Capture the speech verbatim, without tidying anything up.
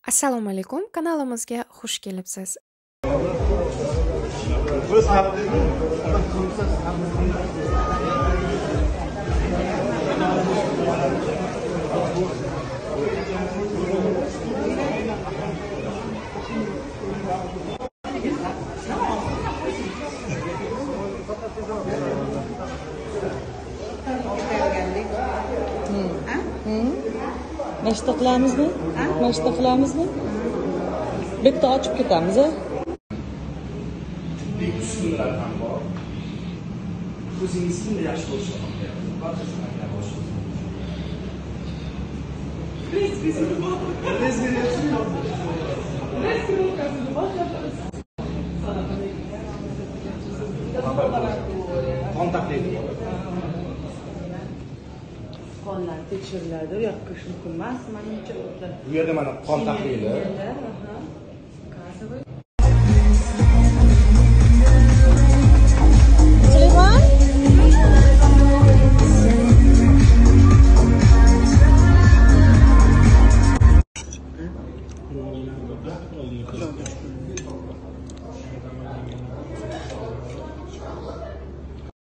Assalomu alaykum, kanalimizga xush kelibsiz. Nashta qilamizmi? Nashta qilamizmi? Bitta ochib ketamiz, a? Tibbiy uskunalar ham bor. O'zingiz kimda yaxshi bo'lishini xohlayapsiz? Barchasini boshlaysiz. Kontaktlaydi. Qonlar tekshiriladi, u yoqqa mumkin emas, menimcha. Bu yerda mana qon tahlili,